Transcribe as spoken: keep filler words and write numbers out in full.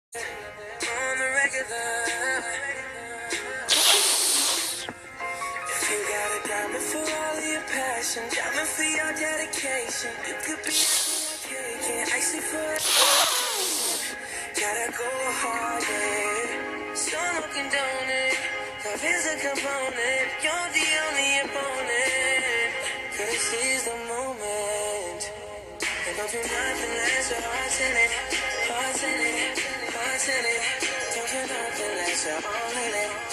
On the regular. If you got a diamond for all of your passion, diamond for your dedication, you could be taking icy for gotta go harder. So no condone it. Love is a component. You're the only opponent. Gotta seize the moment. And don't do nothing less your heart's in it. Heart's in it. Heart's in it. Don't do nothing less you're all in it.